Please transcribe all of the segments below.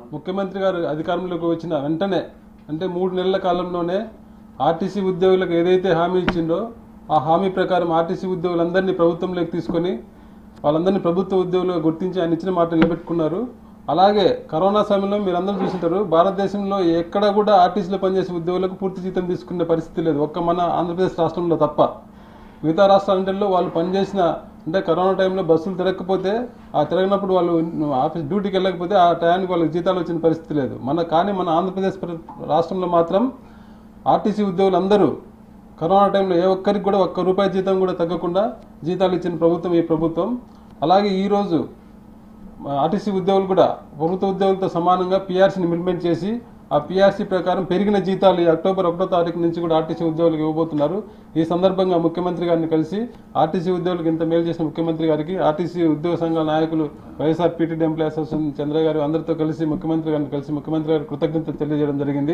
ముఖ్యమంత్రి గారు అధికారంలోకి వచ్చిన వెంటనే అంటే 3 నెలల కాలంలోనే ఆర్టీసీ ఉద్యోగులకు ఏదైతే హామీ ఇచ్చిందో ఆ హామీ ప్రకారం ఆర్టీసీ ఉద్యోగులందరినీ ప్రభుత్వంలోకి తీసుకొని వాళ్ళందరినీ ప్రభుత్వ ఉద్యోగులుగా గుర్తించి ఆయన ఇచ్చిన మాట నిలబెట్టుకున్నారు. అలాగే కరోనా సమయంలో మీరందరూ చూసింటారు, భారతదేశంలో ఎక్కడ కూడా ఆర్టీసీలో పనిచేసే ఉద్యోగులకు పూర్తి జీతం తీసుకునే పరిస్థితి లేదు, ఒక్క మన ఆంధ్రప్రదేశ్ రాష్ట్రంలో తప్ప. మిగతా రాష్ట్రాలంటే వాళ్ళు పనిచేసిన అంటే కరోనా టైంలో బస్సులు తిరగకపోతే ఆ తిరగనప్పుడు వాళ్ళు ఆఫీస్ డ్యూటీకి వెళ్ళకపోతే ఆ టయానికి వాళ్ళకి జీతాలు వచ్చిన పరిస్థితి లేదు. కానీ మన ఆంధ్రప్రదేశ్ రాష్ట్రంలో మాత్రం ఆర్టీసీ ఉద్యోగులందరూ కరోనా టైంలో ఏ ఒక్కరికి కూడా ₹1 జీతం కూడా తగ్గకుండా జీతాలు ఇచ్చిన ప్రభుత్వం ఈ ప్రభుత్వం. అలాగే ఈరోజు ఆర్టీసీ ఉద్యోగులు కూడా ప్రభుత్వ ఉద్యోగులతో సమానంగా పీఆర్సీని ఇంప్లిమెంట్ చేసి ఆ పీఆర్సీ ప్రకారం పెరిగిన జీతాలు అక్టోబర్ 1వ తారీఖు నుంచి కూడా ఆర్టీసీ ఉద్యోగులకు ఇవ్వబోతున్నారు. ఈ సందర్భంగా ముఖ్యమంత్రి గారిని కలిసి ఆర్టీసీ ఉద్యోగులకు ఇంత మేలు చేసిన ముఖ్యమంత్రి గారికి ఆర్టీసీ ఉద్యోగ సంఘాల నాయకులు YSR PTD employees association Chandra గారు అందరితో కలిసి ముఖ్యమంత్రి గారిని కలిసి ముఖ్యమంత్రి గారికి కృతజ్ఞతలు తెలియజేయడం జరిగింది.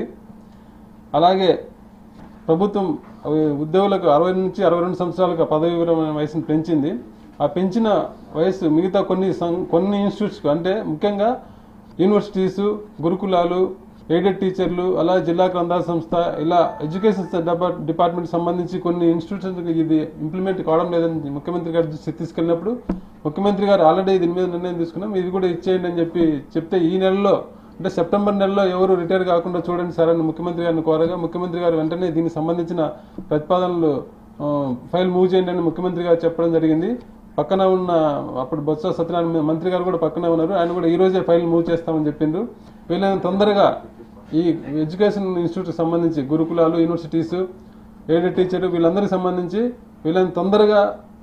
అలాగే ప్రభుత్వం ఉద్యోగులకు 60 నుంచి 62 సంవత్సరాలకు పదవి విరమణ వయసును పెంచింది. ఆ పెంచిన వయసు మిగతా కొన్ని ఇన్స్టిట్యూట్స్కు అంటే ముఖ్యంగా యూనివర్సిటీస్, గురుకులాలు, ఎయిడెడ్ టీచర్లు, అలా జిల్లా గ్రంథాల సంస్థ, ఇలా ఎడ్యుకేషన్ డిపార్ట్మెంట్ సంబంధించి కొన్ని ఇన్స్టిట్యూషన్స్కి ఇది ఇంప్లిమెంట్ కావడం లేదని ముఖ్యమంత్రి గారి దృష్టికి తీసుకెళ్ళినప్పుడు ముఖ్యమంత్రి గారు ఆల్రెడీ దీని మీద నిర్ణయం తీసుకున్నాం, ఇది కూడా ఇచ్చేయండి అని చెప్తే ఈ నెలలో అంటే సెప్టెంబర్ నెలలో ఎవరు రిటైర్ కాకుండా చూడండి సార్ అని ముఖ్యమంత్రి గారిని కోరగా ముఖ్యమంత్రి గారు వెంటనే దీనికి సంబంధించిన ప్రతిపాదనలు ఫైల్ మూవ్ చేయండి అని ముఖ్యమంత్రి గారు చెప్పడం జరిగింది. పక్కన ఉన్న అప్పుడు బొత్స సత్యనారాయణ మంత్రి గారు కూడా పక్కనే ఉన్నారు, ఆయన కూడా ఈ రోజే ఫైల్ మూవ్ చేస్తామని చెప్పిండ్రు. వీళ్ళని తొందరగా ఈ ఎడ్యుకేషన్ ఇన్స్టిట్యూట్కి సంబంధించి గురుకులాలు, యూనివర్సిటీస్, ఎయిడెడ్ టీచర్ వీళ్ళందరికీ సంబంధించి వీళ్ళని తొందరగా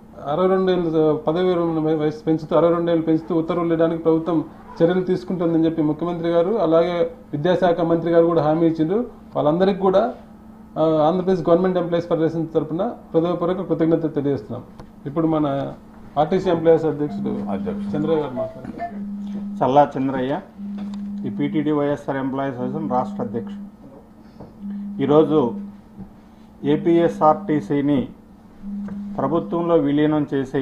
62 ఏళ్ళు పదవి వయసు పెంచుతూ 62 ఏళ్ళు పెంచుతూ ఉత్తర్వులు ఇవ్వడానికి ప్రభుత్వం చర్యలు తీసుకుంటుందని చెప్పి ముఖ్యమంత్రి గారు అలాగే విద్యాశాఖ మంత్రి గారు కూడా హామీ ఇచ్చిండ్రు. వాళ్ళందరికీ కూడా ఆంధ్రప్రదేశ్ గవర్నమెంట్ ఎంప్లాయీస్ ఫెడరేషన్ తరఫున హృదయపూర్వక కృతజ్ఞతలు తెలియజేస్తున్నాం. ఇప్పుడు మన ఆర్టీసీ ఎంప్లాయీస్ అధ్యక్షుడు చంద్రయ్య గారు మాట్లాడతారు. చల్లా చంద్రయ్య, ఈ పీటీడీ వైఎస్ఆర్ ఎంప్లాయీస్ అసోసియేషన్ రాష్ట్ర అధ్యక్షుడు. ఈరోజు ఏపీఎస్ఆర్టీసీని ప్రభుత్వంలో విలీనం చేసి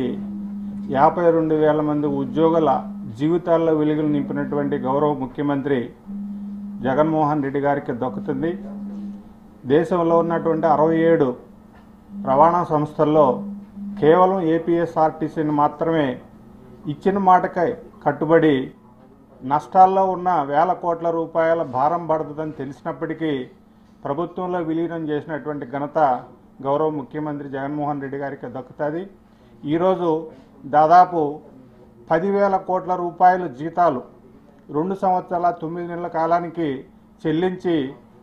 52,000 మంది ఉద్యోగుల జీవితాల్లో వెలుగులు నింపినటువంటి గౌరవ ముఖ్యమంత్రి జగన్మోహన్ రెడ్డి గారికి దక్కుతుంది. దేశంలో ఉన్నటువంటి 67 రవాణా సంస్థల్లో కేవలం ఏపీఎస్ఆర్టీసీని మాత్రమే ఇచ్చిన మాటకై కట్టుబడి నష్టాల్లో ఉన్న వేల కోట్ల రూపాయల భారం పడుతుందని తెలిసినప్పటికీ ప్రభుత్వంలో విలీనం చేసినటువంటి ఘనత గౌరవ ముఖ్యమంత్రి జగన్మోహన్ రెడ్డి గారికి దక్కుతుంది. ఈరోజు దాదాపు 10,000 కోట్ల రూపాయల జీతాలు 2 సంవత్సరాల 9 నెలల కాలానికి చెల్లించి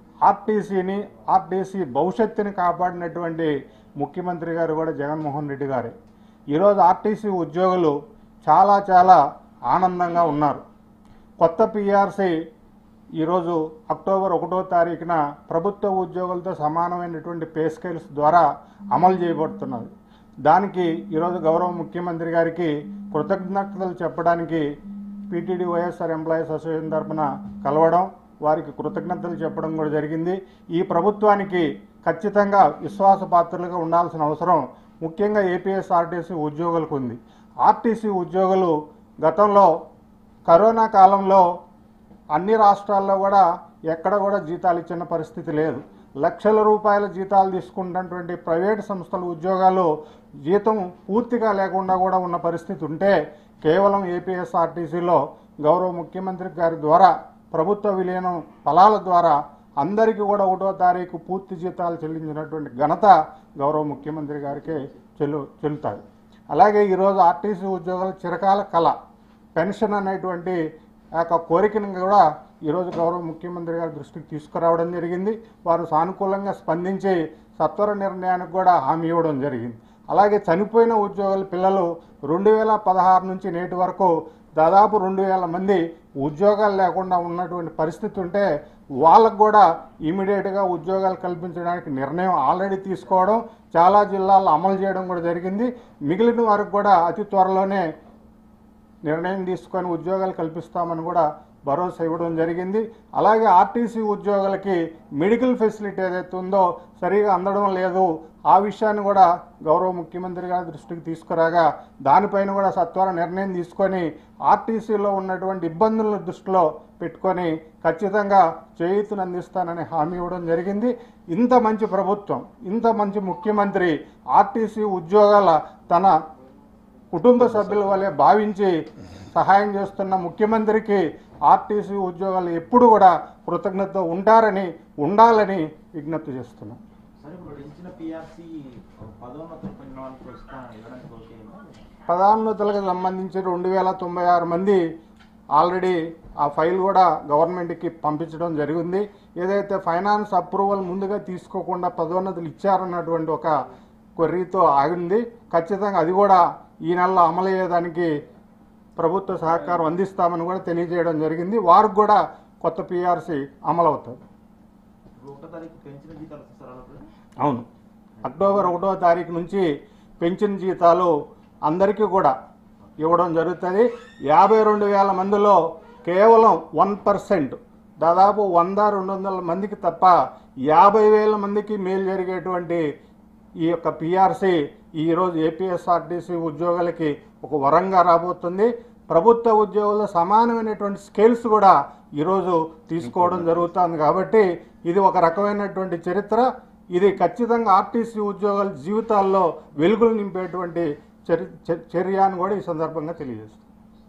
ఆర్టీసీ భవిష్యత్తుని కాపాడినటువంటి ముఖ్యమంత్రి గారు కూడా జగన్మోహన్ రెడ్డి గారే. ఈరోజు ఆర్టీసీ ఉద్యోగులు చాలా ఆనందంగా ఉన్నారు. కొత్త పీఆర్సీ ఈరోజు అక్టోబర్ 1వ తారీఖున ప్రభుత్వ ఉద్యోగులతో సమానమైనటువంటి పే స్కేల్స్ ద్వారా అమలు చేయబడుతున్నది. దానికి ఈరోజు గౌరవ ముఖ్యమంత్రి గారికి కృతజ్ఞతలు చెప్పడానికి పీటీడీ వైఎస్ఆర్ ఎంప్లాయీస్ అసోసియేషన్ తరఫున కలవడం, వారికి కృతజ్ఞతలు చెప్పడం కూడా జరిగింది. ఈ ప్రభుత్వానికి ఖచ్చితంగా విశ్వాసపాత్రులుగా ఉండాల్సిన అవసరం ముఖ్యంగా ఏపీఎస్ఆర్టీసీ ఉద్యోగులకు ఉంది. ఆర్టీసీ ఉద్యోగులు గతంలో కరోనా కాలంలో అన్ని రాష్ట్రాల్లో కూడా ఎక్కడ కూడా జీతాలు ఇచ్చిన పరిస్థితి లేదు. లక్షల రూపాయల జీతాలు తీసుకున్నటువంటి ప్రైవేటు సంస్థల ఉద్యోగాలు జీతం పూర్తిగా లేకుండా కూడా ఉన్న పరిస్థితి ఉంటే కేవలం ఏపీఎస్ఆర్టీసీలో గౌరవ ముఖ్యమంత్రి గారి ద్వారా ప్రభుత్వ విలీనం ఫలాల ద్వారా అందరికీ కూడా 1వ తారీఖు పూర్తి జీతాలు చెల్లించినటువంటి ఘనత గౌరవ ముఖ్యమంత్రి గారికి చెల్లుతాయి. అలాగే ఈరోజు ఆర్టీసీ ఉద్యోగుల చిరకాల కళ పెన్షన్ అనేటువంటి కోరికను కూడా ఈరోజు గౌరవ ముఖ్యమంత్రి గారి దృష్టికి తీసుకురావడం జరిగింది. వారు సానుకూలంగా స్పందించి సత్వర నిర్ణయానికి కూడా హామీ ఇవ్వడం జరిగింది. అలాగే చనిపోయిన ఉద్యోగుల పిల్లలు 2016 నుంచి నేటి వరకు దాదాపు 2,000 మంది ఉద్యోగాలు లేకుండా ఉన్నటువంటి పరిస్థితి ఉంటే వాళ్ళకు కూడా ఇమీడియట్గా ఉద్యోగాలు కల్పించడానికి నిర్ణయం ఆల్రెడీ తీసుకోవడం, చాలా జిల్లాల్లో అమలు చేయడం కూడా జరిగింది. మిగిలిన వారికి కూడా అతి త్వరలోనే నిర్ణయం తీసుకొని ఉద్యోగాలు కల్పిస్తామని కూడా భరోసా ఇవ్వడం జరిగింది. అలాగే ఆర్టీసీ ఉద్యోగులకి మెడికల్ ఫెసిలిటీ ఏదైతే ఉందో సరిగా అందడం లేదు, ఆ విషయాన్ని కూడా గౌరవ ముఖ్యమంత్రి గారి దృష్టికి తీసుకురాగా దానిపైన కూడా సత్వర నిర్ణయం తీసుకొని ఆర్టీసీలో ఉన్నటువంటి ఇబ్బందులను దృష్టిలో పెట్టుకొని ఖచ్చితంగా చేయూతను అందిస్తానని హామీ ఇవ్వడం జరిగింది. ఇంత మంచి ప్రభుత్వం, ఇంత మంచి ముఖ్యమంత్రి ఆర్టీసీ ఉద్యోగాల తన కుటుంబ సభ్యుల వల్లే భావించి సహాయం చేస్తున్న ముఖ్యమంత్రికి ఆర్టీసీ ఉద్యోగాలు ఎప్పుడు కూడా కృతజ్ఞతతో ఉండాలని విజ్ఞప్తి చేస్తున్నాం. పదోన్నతులకు సంబంధించి 2096 మంది ఆల్రెడీ ఆ ఫైల్ కూడా గవర్నమెంట్కి పంపించడం జరిగింది. ఏదైతే ఫైనాన్స్ అప్రూవల్ ముందుగా తీసుకోకుండా పదోన్నతులు ఇచ్చారన్నటువంటి ఒక క్వరీతో ఆగింది. ఖచ్చితంగా అది కూడా ఈ నెలలో అమలయ్యేదానికి ప్రభుత్వ సహకారం అందిస్తామని కూడా తెలియజేయడం జరిగింది. వారికి కూడా కొత్త పిఆర్సీ అమలవుతుంది. అవును, అక్టోబర్ 1వ తారీఖు నుంచి పెన్షన్ జీతాలు అందరికీ కూడా ఇవ్వడం జరుగుతుంది. 52,000 మందిలో కేవలం 1%, దాదాపు 100-200 మందికి తప్ప 50,000 మందికి మేలు జరిగేటువంటి ఈ యొక్క పిఆర్సీ ఈరోజు ఏపీఎస్ఆర్టీసీ ఉద్యోగులకి ఒక వరంగా రాబోతుంది. ప్రభుత్వ ఉద్యోగుల సమానమైనటువంటి స్కేల్స్ కూడా ఈరోజు తీసుకోవడం జరుగుతుంది. కాబట్టి ఇది ఒక రకమైనటువంటి చరిత్ర. ఇది ఖచ్చితంగా ఆర్టీసీ ఉద్యోగుల జీవితాల్లో వెలుగులు నింపేటువంటి చర్య అని కూడా ఈ సందర్భంగా తెలియజేస్తుంది.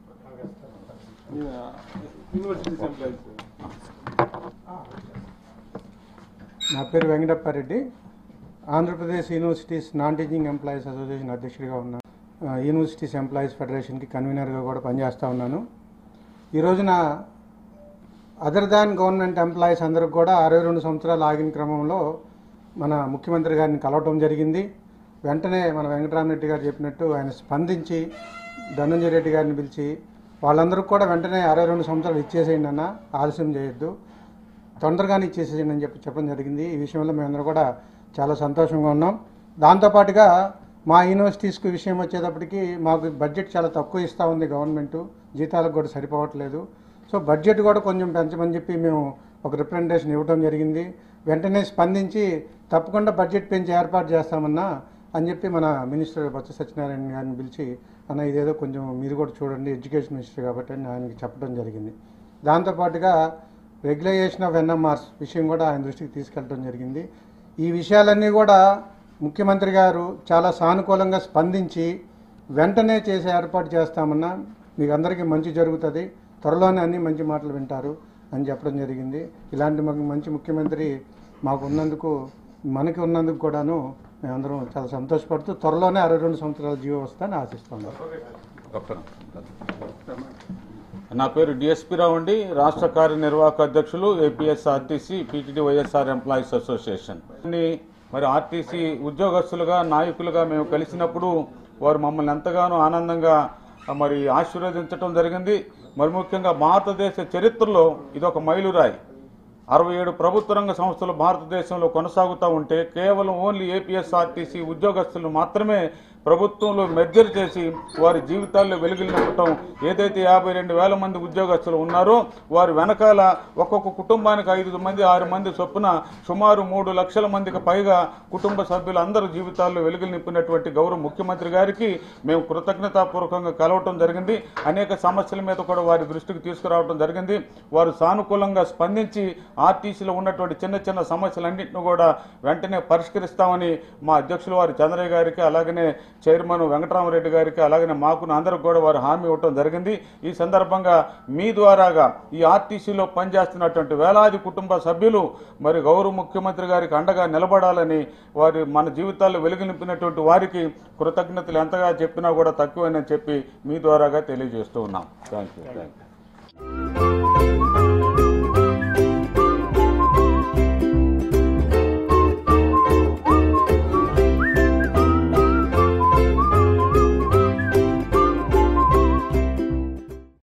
నా పేరు Venkatappareddy, Andhra Pradesh universities non teaching employees association అధ్యక్షుడిగా ఉన్నాను. యూనివర్సిటీస్ ఎంప్లాయీస్ ఫెడరేషన్కి కన్వీనర్గా కూడా పనిచేస్తూ ఉన్నాను. ఈ రోజున అదర్ దాన్ గవర్నమెంట్ ఎంప్లాయీస్ అందరికి కూడా 62 సంవత్సరాలు ఆగిన క్రమంలో మన ముఖ్యమంత్రి గారిని కలవటం జరిగింది. వెంటనే మన వెంకటరామరెడ్డి గారు చెప్పినట్టు ఆయన స్పందించి ధనంజయ రెడ్డి గారిని పిలిచి వాళ్ళందరికీ కూడా వెంటనే 62 సంవత్సరాలు ఇచ్చేసేయండి అన్న, ఆలస్యం చేయొద్దు, తొందరగానే ఇచ్చేసేయండి అని చెప్పడం జరిగింది. ఈ విషయంలో మేమందరూ కూడా చాలా సంతోషంగా ఉన్నాం. దాంతోపాటుగా మా యూనివర్సిటీస్కి విషయం వచ్చేటప్పటికి మాకు బడ్జెట్ చాలా తక్కువ ఇస్తూ ఉంది గవర్నమెంటు, జీతాలకు కూడా సరిపోవట్లేదు. సో బడ్జెట్ కూడా కొంచెం పెంచమని చెప్పి మేము ఒక రిప్రజెంటేషన్ ఇవ్వడం జరిగింది. వెంటనే స్పందించి తప్పకుండా బడ్జెట్ పెంచి ఏర్పాటు చేస్తామన్నా అని చెప్పి మన మినిస్టర్ బొత్స సత్యనారాయణ గారిని పిలిచి అన్న ఇదేదో కొంచెం మీరు కూడా చూడండి, ఎడ్యుకేషన్ మినిస్టర్ కాబట్టి అని ఆయనకి చెప్పడం జరిగింది. దాంతోపాటుగా రెగ్యులైజేషన్ ఆఫ్ ఎన్ఎంఆర్స్ విషయం కూడా ఆయన దృష్టికి తీసుకెళ్ళడం జరిగింది. ఈ విషయాలన్నీ కూడా ముఖ్యమంత్రి గారు చాలా సానుకూలంగా స్పందించి వెంటనే చేసే ఏర్పాటు చేస్తామన్నా, మీకు అందరికీ మంచి జరుగుతుంది, త్వరలోనే అన్ని మంచి మాటలు వింటారు అని చెప్పడం జరిగింది. ఇలాంటి మంచి ముఖ్యమంత్రి మనకి ఉన్నందుకు కూడాను మేమందరం చాలా సంతోషపడుతూ త్వరలోనే 62 సంవత్సరాల జీవో వస్తుందని ఆశిస్తున్నాం. నా పేరు డిఎస్పీ రావు అండి, రాష్ట్ర కార్యనిర్వాహక అధ్యక్షులు APSRTC PTD YSR employees association. మరి ఆర్టీసీ ఉద్యోగస్తులుగా నాయకులుగా మేము కలిసినప్పుడు వారు మమ్మల్ని ఎంతగానో ఆనందంగా మరి ఆశీర్వదించడం జరిగింది. మరి ముఖ్యంగా భారతదేశ చరిత్రలో ఇదొక మైలురాయి. 67 ప్రభుత్వ రంగ సంస్థలు భారతదేశంలో కొనసాగుతూ ఉంటే కేవలం ఓన్లీ ఏపీఎస్ఆర్టీసీ ఉద్యోగస్తులు మాత్రమే ప్రభుత్వంలో మెర్జర్ చేసి వారి జీవితాల్లో వెలుగులు నింపటం. ఏదైతే 52,000 మంది ఉద్యోగస్తులు ఉన్నారో వారి వెనకాల ఒక్కొక్క కుటుంబానికి 5 మంది 6 మంది చొప్పున సుమారు 3 లక్షల మందికి పైగా కుటుంబ సభ్యులు అందరూ జీవితాల్లో వెలుగులు నింపినటువంటి గౌరవ ముఖ్యమంత్రి గారికి మేము కృతజ్ఞతాపూర్వకంగా కలవటం జరిగింది. అనేక సమస్యల మీద కూడా వారి దృష్టికి తీసుకురావడం జరిగింది. వారు సానుకూలంగా స్పందించి ఆర్టీసీలో ఉన్నటువంటి చిన్న చిన్న సమస్యలన్నింటినీ కూడా వెంటనే పరిష్కరిస్తామని మా అధ్యక్షులు వారి చంద్రయ్య గారికి, అలాగనే చైర్మన్ వెంకటరామరెడ్డి గారికి, అలాగనే మాకు అందరికి కూడా వారు హామీ ఇవ్వటం జరిగింది. ఈ సందర్భంగా మీ ద్వారాగా ఈ ఆర్టీసీలో పనిచేస్తున్నటువంటి వేలాది కుటుంబ సభ్యులు మరి గౌరవ ముఖ్యమంత్రి గారికి అండగా నిలబడాలని, వారి మన జీవితాల్లో వెలుగు నింపినటువంటి వారికి కృతజ్ఞతలు ఎంతగా చెప్పినా కూడా తక్కువని చెప్పి మీ ద్వారాగా తెలియజేస్తూ ఉన్నాం. Thank you.